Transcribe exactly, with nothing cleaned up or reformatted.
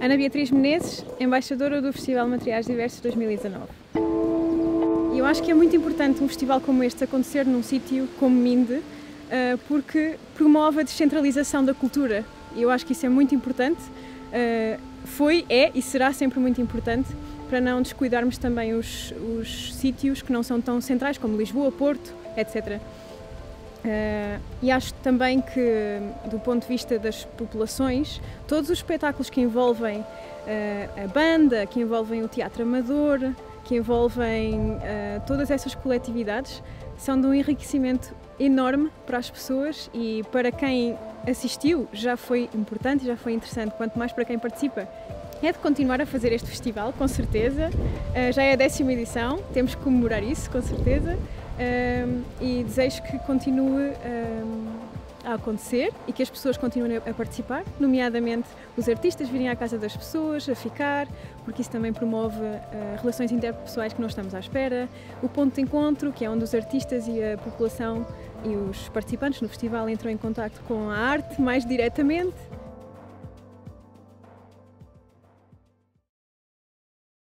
Ana Beatriz Menezes, embaixadora do Festival Materiais Diversos dois mil e dezanove. E eu acho que é muito importante um festival como este acontecer num sítio como Minde, porque promove a descentralização da cultura. E eu acho que isso é muito importante, foi, é e será sempre muito importante para não descuidarmos também os, os sítios que não são tão centrais, como Lisboa, Porto, etcétera. Uh, e acho também que, do ponto de vista das populações, todos os espetáculos que envolvem uh, a banda, que envolvem o teatro amador, que envolvem uh, todas essas coletividades, são de um enriquecimento enorme para as pessoas e para quem assistiu já foi importante, já foi interessante, quanto mais para quem participa. É de continuar a fazer este festival, com certeza. Uh, já é a décima edição, temos que comemorar isso, com certeza. Um, e desejo que continue um, a acontecer e que as pessoas continuem a participar, nomeadamente os artistas virem à casa das pessoas, a ficar, porque isso também promove uh, relações interpessoais que não estamos à espera, o ponto de encontro, que é onde os artistas e a população e os participantes no festival entram em contacto com a arte mais diretamente.